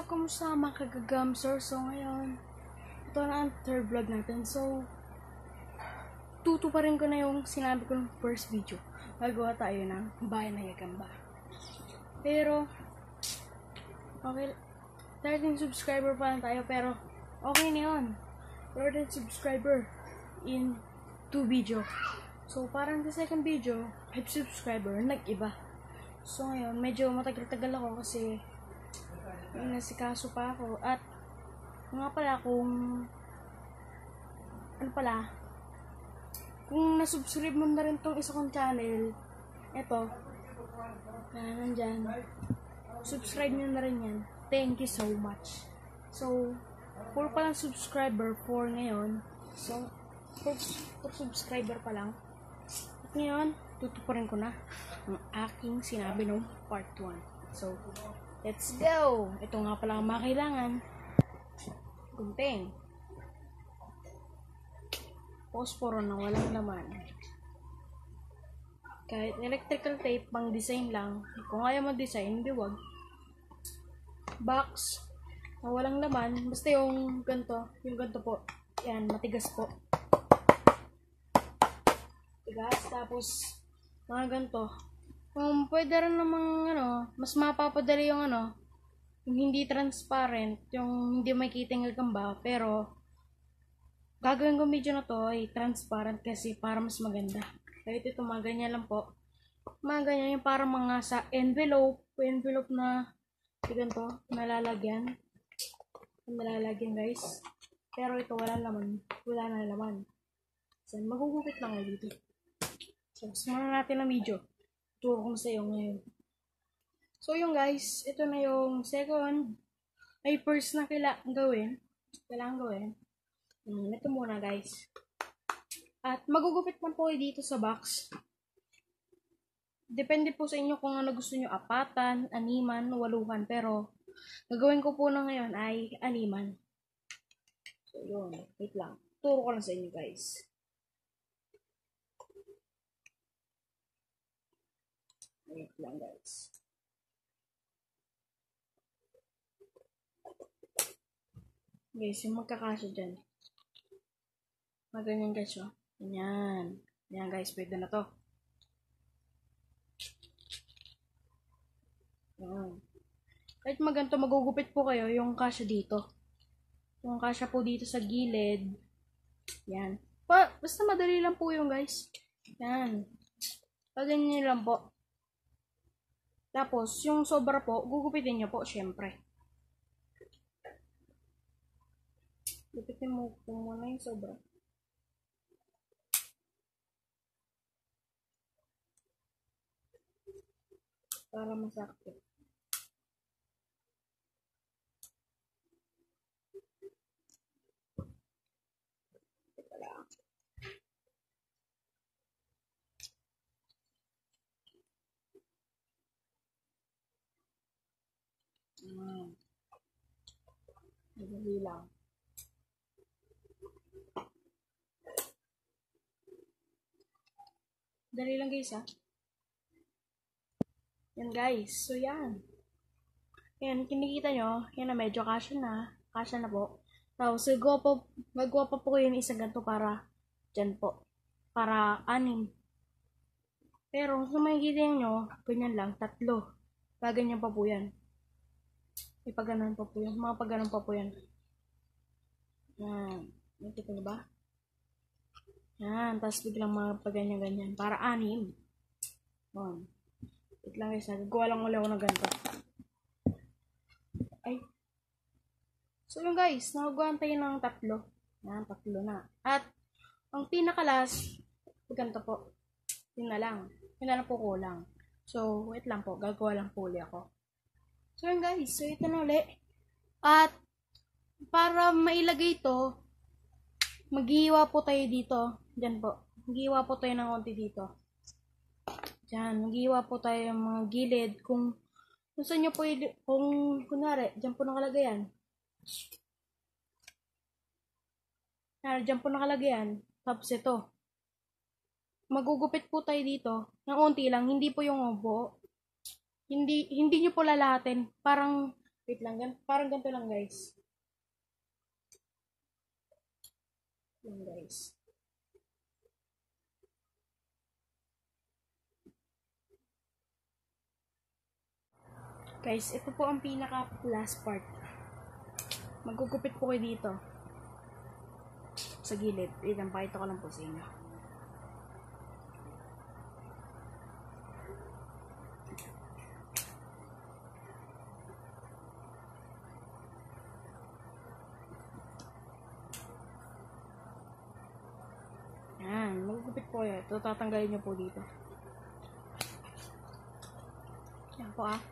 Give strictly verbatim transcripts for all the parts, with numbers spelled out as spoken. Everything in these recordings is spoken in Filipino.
up? Kamusta mga kagagamser? So ngayon, ito na ang third vlog natin. So, tutuparin ko na yung sinabi ko ng first video. Gagawa tayo ng bahay na gagamba. Pero, okay, thirteen subscriber pa lang tayo. Pero, okay na yun. thirteen subscriber in two video. So, parang sa second video, five subscriber, nag-iba. So, ngayon, medyo matagal-tagal ako kasi yung nasikaso pa ako. At, nga pala, kung ano pala, kung nasubscribe mo na rin tong isa kong channel, eto, na nandyan, subscribe nyo na rin yan. Thank you so much. So, puro pa lang subscriber for ngayon. So, for, for subscriber pa lang. At ngayon, tutuparin ko na ang aking sinabi nung part one. So, let's go! Ito nga pala ang mga kailangan. Gunting. Posporo na walang laman. Kahit electrical tape, pang design lang. Kung ayaw mo design, hindi wag. Box na walang laman. Basta yung ganito. Yung ganito po. Yan, matigas po. Tigas. Tapos, mga ganito. Kung pwede rin namang, ano, mas mapapadali yung, ano, yung hindi transparent, yung hindi makikita yung gagamba, pero, gagawin ko video na to ay transparent kasi para mas maganda. Kahit ito, mga ganyan lang po. Mga ganyan yung para mga sa envelope, envelope na, ganito, nalalagyan. Nalalagyan, guys. Pero ito, wala laman. Wala na laman. So, magugupit lang kayo dito. So, sumunod natin ang video. Turo ko sa iyo ngayon. So, yung guys, ito na yung second ay first na kailangan gawin. Kailangan gawin. Hmm, ito muna, guys. At magugupit man po dito sa box. Depende po sa inyo kung ano gusto nyo, apatan, animan, waluhan. Pero, gagawin ko po na ngayon ay animan. So, yun. Wait lang. Turo ko lang sa inyo, guys. Wait lang, guys. Guys, yung magkakasya dyan. Maganyan, guys, oh. Ganyan. Ganyan, guys. Pwede na to. Yan. Kahit maganto, magugupit po kayo yung kasya dito. Yung kasya po dito sa gilid. Yan. Pa, basta madali lang po yung guys. Yan. Paganyan lang po. Tapos, yung sobra po, gugupitin nyo po, syempre. Gupitin mo po muna yung sobra. Para masakit. Ito lang. Hmm. Madali lang. Dali lang guys ha. Yan guys. So yan. Yan. Kinikita nyo. Yan na medyo kasya na. Kasya na po. Tapos gagawa po, gagawa pa po kayo ng isang ganito para dyan po. Para anim. Pero kung makikita nyo, ganyan lang. Tatlo. Paganyan pa po yan. Ipaganan pa po yan. Mga paganan pa po yan. Yan. Nakita nyo ba? Yan. Tapos biglang mga paganyan-ganyan. Para anim. Yan. Wait lang guys. Nagagawa lang ulit ako ng ganito. Ay. So yung guys. Nagagawa tayo ng tatlo. Yan. Tatlo na. At ang pinakalas. Ganito po. Yun na lang. Yun na lang po kulang. So wait lang po. Gagawa lang po ulit ako. So yun guys, so ito na ulit. At para mailagay ito, maghihiwa po tayo dito. Diyan po. Maghihiwa po tayo ng konti dito. Diyan, maghihiwa po tayo ng mga gilid. Kung kung saan nyo po, kung kunwari, diyan po nakalagay yan. Diyan po nakalagay yan. Tapos ito. Magugupit po tayo dito. Ng konti lang, hindi po yung buo. Hindi hindi niyo po lalahatin. Parang Wait lang, gan parang ganito lang guys. Yan guys. Guys, ito po ang pinaka last part. Magugupit po kayo dito. Sa gilid. Ilan, pakita ko lang po sa inyo. Yan, magugupit po kayo. Ito, tatanggalin nyo po dito. Yan po ah.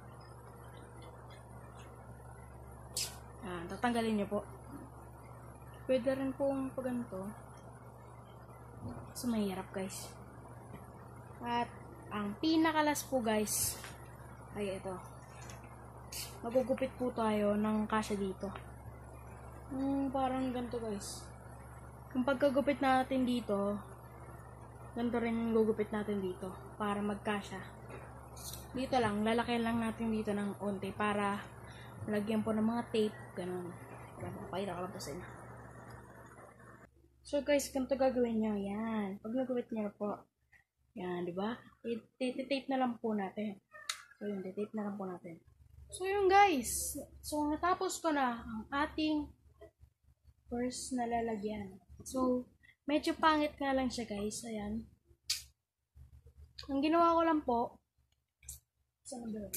Yan, tatanggalin nyo po. Pwede rin pong pag ganito. So, mahirap guys. At, ang pinakalas po guys, ay ito. Magugupit po tayo ng kasya dito. Hmm, parang ganito guys. Kung pagkagupit natin dito, ganito rin yung gugupit natin dito. Para magkasya. Dito lang, lalaki lang natin dito ng onte para lagyan po ng mga tape. Ganun. Pakita ko lang po sa inyo. So guys, ganito gagawin nyo. Yan. Pag nagupit nyo po. Yan, di ba? I-tape na lang po natin. So yun, tape na lang po natin. So yun guys. So natapos ko na ang ating first na lalagyan. So, medyo pangit nga lang siya guys. Ayan. Ang ginawa ko lang po, saan ba?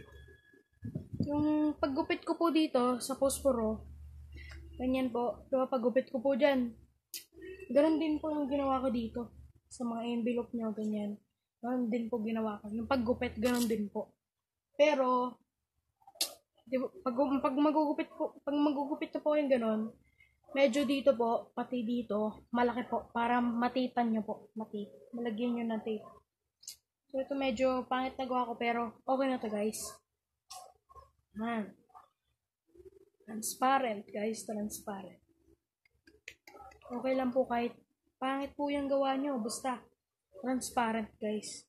Yung paggupit ko po dito sa posporo, ganyan po. Diba paggupit ko po dyan. Ganon din po yung ginawa ko dito. Sa mga envelope nyo, ganyan. Ganon din po ginawa ko. Yung paggupit, ganon din po. Pero, diba, pag, pag magugupit po, pag magugupit na po yung ganon, medyo dito po, pati dito, malaki po, para matipan nyo po. Matip. Malagyan nyo ng tape. So, ito medyo pangit na gawa ko, pero okay na to guys. Man. Transparent, guys. Transparent. Okay lang po kahit pangit po yung gawa nyo. Basta, transparent, guys.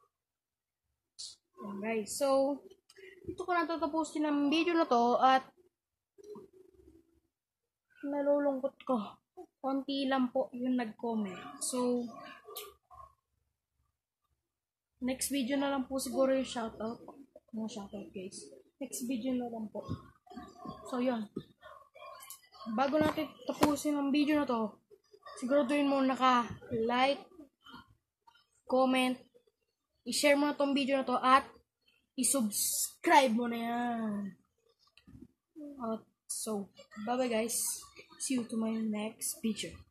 Yan, guys. So, ito ko natatapusin ng video na to at nalulungkot ko. Konti lang po yung nag-comment. So, next video na lang po siguro yung shoutout. Mga shoutout, guys. Next video na lang po. So, yun. Bago natin tapusin ang video na to, siguraduhin mo naka-like, comment, i-share mo na tong video na to, at i-subscribe mo na yan. At, so, bye-bye guys. See you to my next video.